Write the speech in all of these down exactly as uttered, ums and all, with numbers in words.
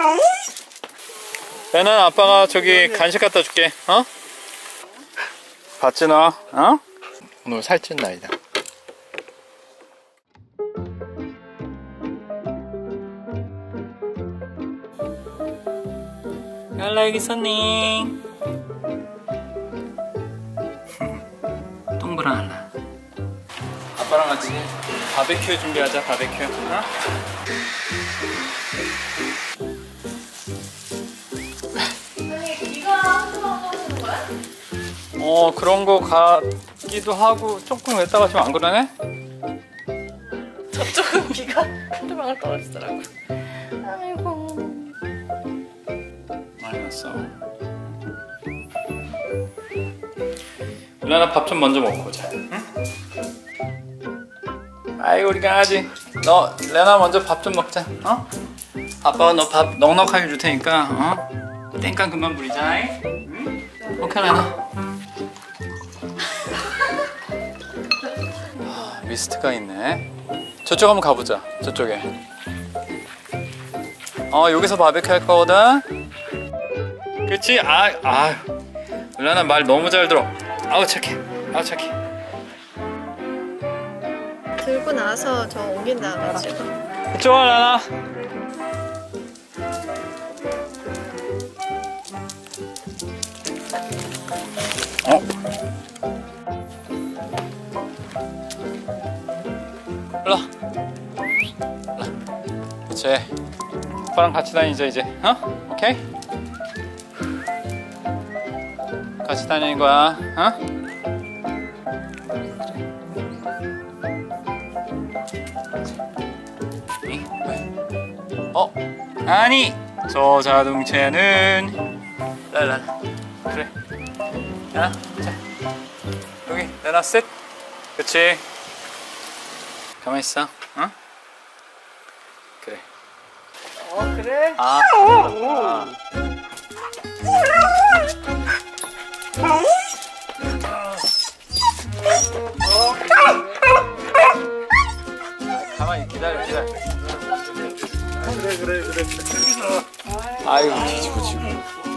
레나, 아빠가 저기 간식 갖다 줄게. 어? 봤지 너? 어? 오늘 살찐 날이다. 랄라 여기 있었니? 동그란 할라. 아빠랑 같이 바베큐 준비하자. 바베큐. 어? 이거 한번 하시는 거야? 어 그런 거 같기도 하고 조금 했다가 좀 안 그러네? 저쪽은 비가 한두 방울 떨어지더라고. 아이고. 많이 났어. 레나 밥 좀 먼저 먹고 오자. 응? 아이고 우리 강아지. 너 레나 먼저 밥 좀 먹자. 어? 아빠가 너 밥 넉넉하게 줄 테니까 어? 땡깡 그만 부리자. 응? 오케이 레나. 미스트가 있네. 저쪽 한번 가보자. 저쪽에. 어 여기서 바베큐 할 거거든. 그치? 아, 아, 레나 말 너무 잘 들어. 아우 착해. 아우 착해. 들고 나서 저 옮긴다 가지고. 이쪽 와 레나. 어? 일로 와. 일로 와. 그치. 오빠랑 같이 다니자 이제. 어? 오케이? 같이 다니는 거야. 어? 어? 아니! 저 자동차는 랄랄. 그래. 야, 자. 여기 내놔 셋. 그치. 가만히 있어. 어? 그래. 어 그래? 아, 아. 가만히 기다려 기다려. 그래 그래 그래. 아이고 뒤지고 지고.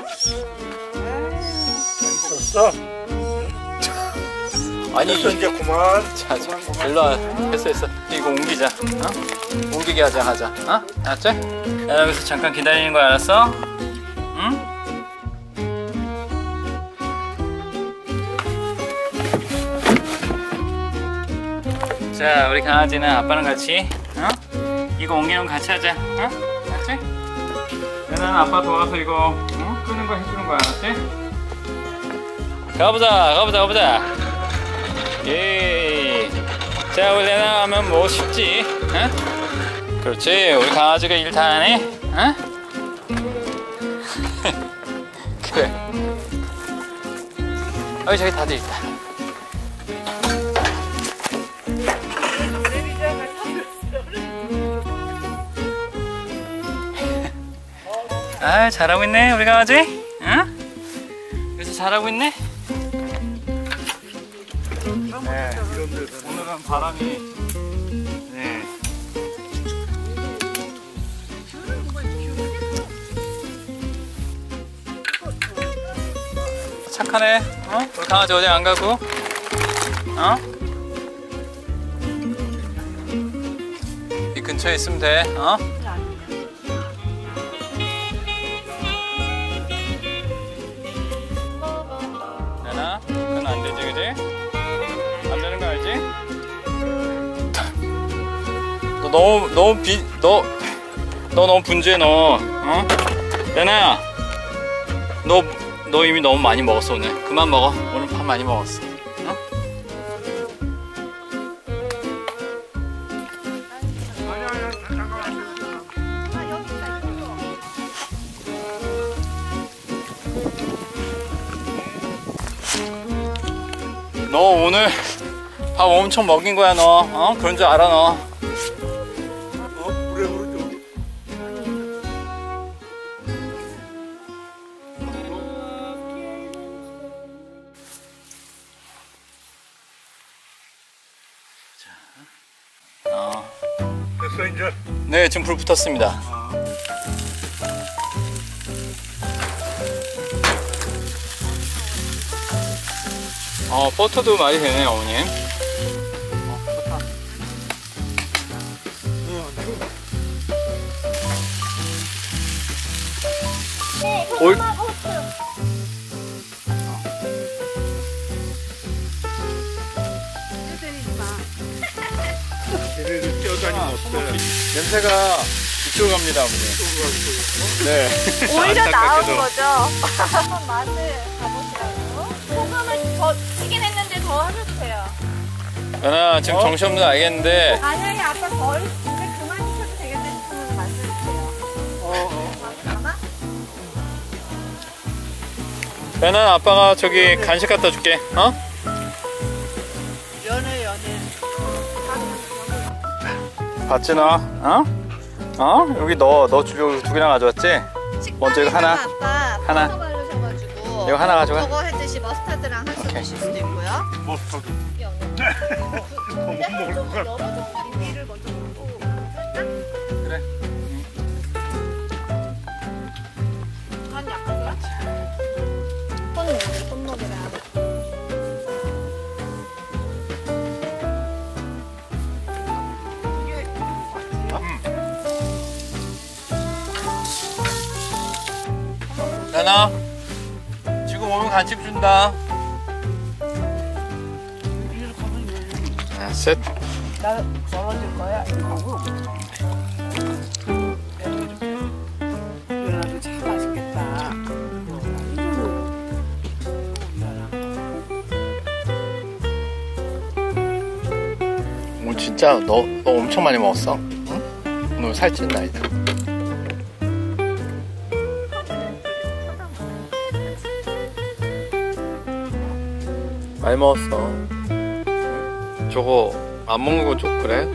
있었어? 아니 이제 그만. 자, 자, 일로 와. 했어 했어. 이거 옮기자. 어? 옮기게 하자 하자. 어? 알았지? 야, 여기서 잠깐 기다리는 거 알았어? 응? 자, 우리 강아지는 아빠랑 같이 어? 이거 옮기는 거 같이 하자. 어? 알았지? 얘는 아빠 도와서 이거 어? 끄는 거 해주는 거야. 알았지? 가보자 가보자 가보자. 예. 자 우리 레나 하면 뭐 쉽지? 어? 그렇지. 우리 강아지가 일 다 하네. 어? 그래. 어이 저기 다들 있다. 아 잘하고 있네 우리 강아지. 응? 그래서 잘하고 있네. 네, 오늘은 바람이 네. 착하네. 어? 우리 강아지 어디 안 가고? 어? 이 근처에 있으면 돼. 어? 되나? 그건 안 되지, 그지? 안 되는 거 알지? 너 너무 너무 비 너 너 너무 분주해 너. 어? 레나야, 너 너 이미 너무 많이 먹었어 오늘. 그만 먹어. 오늘 밥 많이 먹었어. 어? 너 오늘 밥 엄청 먹인 거야 너. 어? 그런 줄 알아 너. 어 그래 그러죠. 어. 됐어 이제. 네 지금 불 붙었습니다. 어, 버터도 많이 되네, 어머님. 어, 버터. 네, 올- 고구마 호수. 얘네들 뛰어다니면 어때? 냄새가 이쪽으로 갑니다, 어머님. 네. 오히려 나은 안타깝게도. 거죠. 한번 맛을 가보시라고. 소금을 더 치긴 했는데 더 해주세요. 연아, 지금 어? 정신없는 거 알겠는데, 아니, 아빠 덜, 이제 그만 시켜도 되겠다 싶으면 말씀해주세요. 어, 어. 아마? 연아, 아빠가 저기 간식 갖다 줄게, 어? 연애, 연애. 봤지, 너? 어? 어? 여기 너, 너 주, 두 개나 가져왔지? 먼저 이거 하나. 아빠 하나. 버터 바르셔가지고 이거 하나 가져가. 저거 해듯이 머스타드랑 하셔 주실 수도 있고요. 머스타드. 너무 못 먹을 것 같아. 여러 종류 비를 먼저 먹고 그래. 간 약간 손 손목이랑 연아, 지금 오면 간식 준다. 아, 셋. 나 멀어질 거야. 연아도 참 맛있겠다. 오늘 진짜 너, 너 엄청 많이 먹었어. 응? 오늘 살찐 나이다. 많이 먹었어. 저거 안 먹는 거 좀 그래?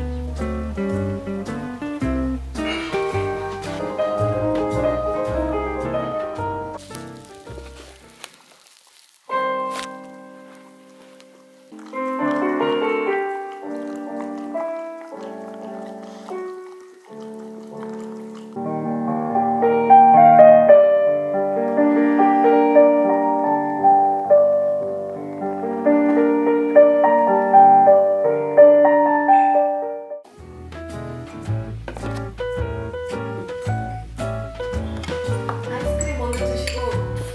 아이스크림 먼저 드시고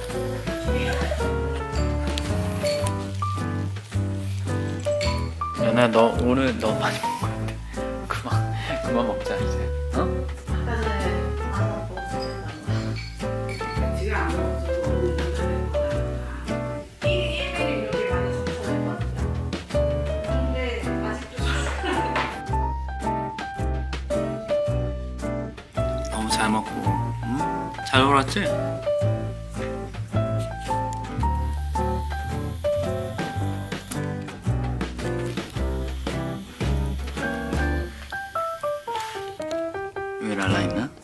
연아, 너 오늘 너무 많이 먹은 것 같아. 그만, 그만 먹자 이제. 어? 지금 안 먹어도 오늘 좀 일일이 이렇게 많이 섭취했거든요. 근데 아직도 너무 잘 먹고, 응? 잘 놀았지? 왜 랄라 있나?